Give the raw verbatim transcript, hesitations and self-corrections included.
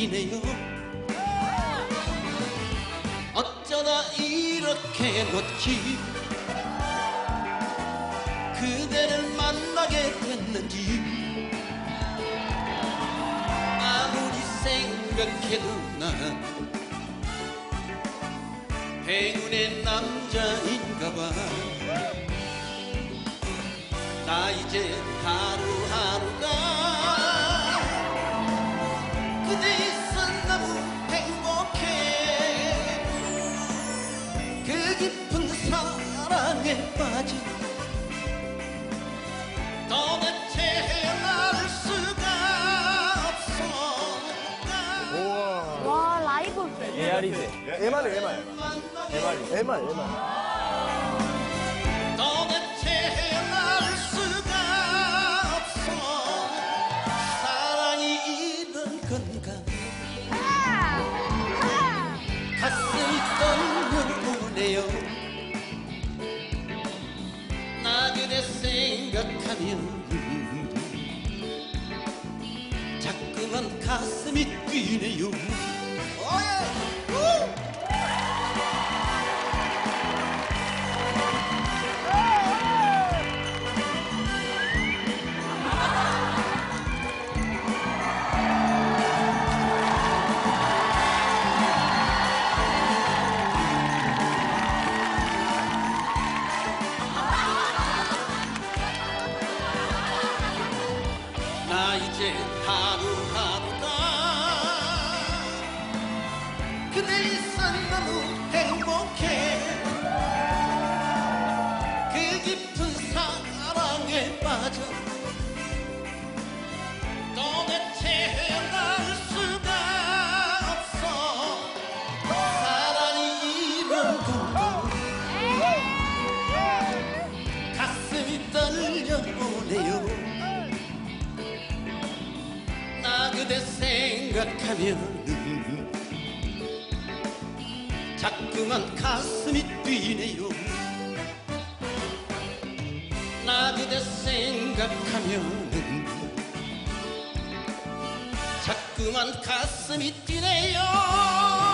뛰네요. 어쩌다 이렇게 못지 그대를 만나게 됐는지 아무리 생각해도 난 행운의 남자인가봐. 나 이제 하루하루가 그대 있어 너무 행복해. 그 깊은 사랑에 빠진 도대체 헤어날 수가 없어. 와, 라이브. 에알이지. 에말이 에말. 에말이 에말 에말. 도대체 헤어날 수가 없어. 사랑이 이런 건가. 가슴이 떨려오네요. 나 그대 생각하면 자꾸만 가슴이 뛰네요. 오예! 나 이제 하루하루가 그대 있어 너무 행복해. 그 깊은 사랑에 빠져 도대체 헤어날 수가 없어. 사랑이 이런 건가. 가슴이 떨려오네요. 나 그대 생각하면 자꾸만 가슴이 뛰네요. 나 그대 생각하면 자꾸만 가슴이 뛰네요.